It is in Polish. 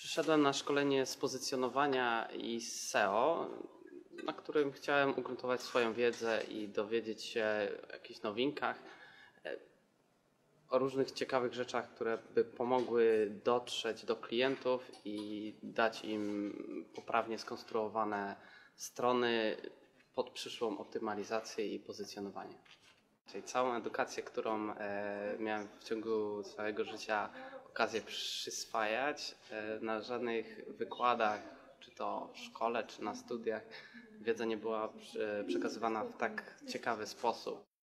Przyszedłem na szkolenie z pozycjonowania i SEO, na którym chciałem ugruntować swoją wiedzę i dowiedzieć się o jakichś nowinkach, o różnych ciekawych rzeczach, które by pomogły dotrzeć do klientów i dać im poprawnie skonstruowane strony pod przyszłą optymalizację i pozycjonowanie. Czyli całą edukację, którą miałem w ciągu całego życia okazję przyswajać, na żadnych wykładach, czy to w szkole, czy na studiach, wiedza nie była przekazywana w tak ciekawy sposób.